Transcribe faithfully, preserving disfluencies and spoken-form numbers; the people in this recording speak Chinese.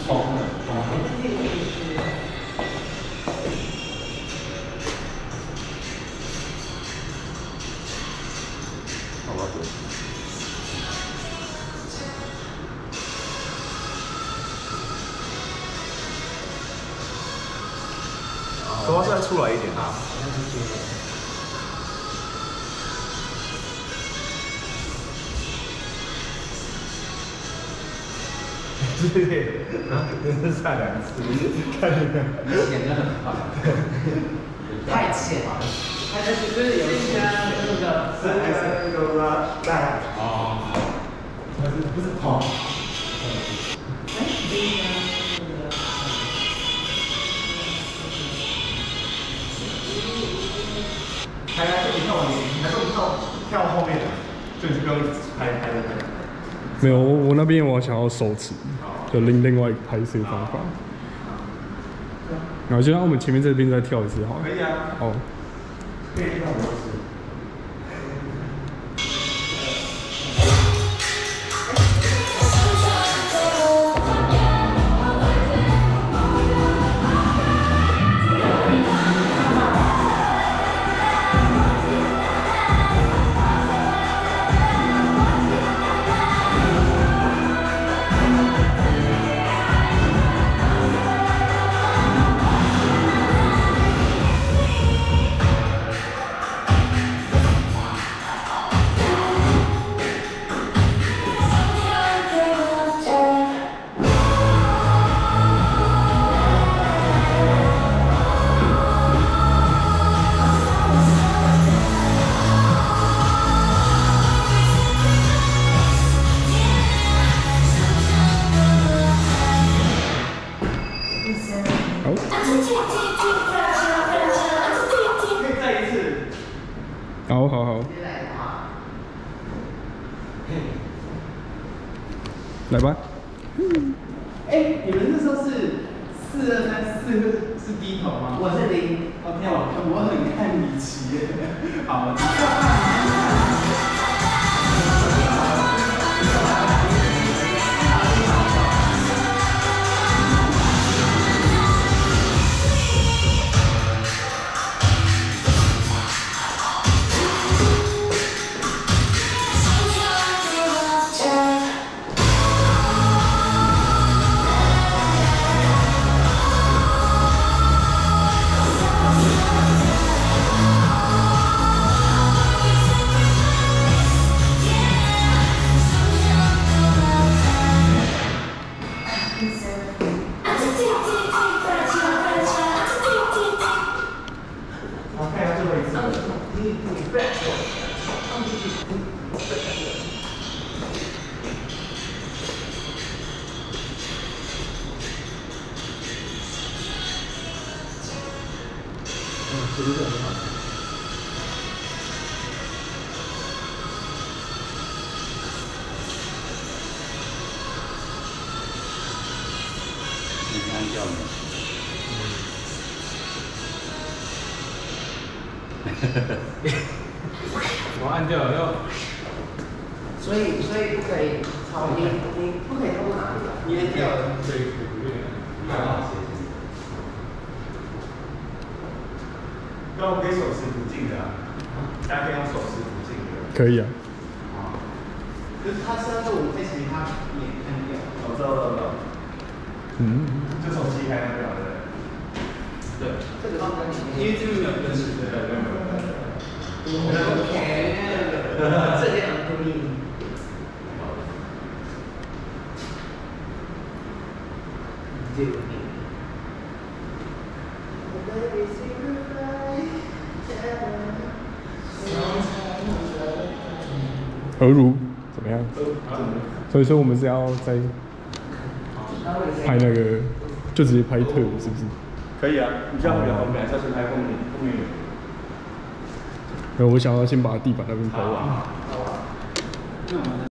红的，红的。好吧，手要再出来一点啊。对，啊，真是差两次，看那个， 剪得很快，太浅了，它就是就是有一些那个是还是那个拉带哦，不是不是跑， 哎，这个那个， 还来说你看我你还说不跳跳后面的，就你不用拍拍的。 没有，我我那边我想要手持，就另另外一个拍摄方法。然后就让我们前面这边再跳一次好了。 可以啊。 哦。 可以跳很多次。 好好好，来吧。 哎，你们那时候是四二三四是低头吗？ 我是零。 哦天啊，我很看李琦耶。好。 这个很好。 你按掉了。 我按掉了又。 所以所以不可以超你你不可以偷哪里啊？ 捏掉了。 对，不对。啊。那我可以手持不进的，大家可以用手持不进的。 可以啊。 啊。就是他三十五倍其他也按掉。 我知道了。嗯。就从七开那表的。对。 这个放在里面。 因为这个没有分时的。对对对。 OK。这里很注意。这个。 何如怎么样？所以说我们是要在拍那个，就直接拍特务，是不是？ 可以啊，你这样比较方便，下次拍后面后面有。 然后我想要先把地板那边拍完。 那我们。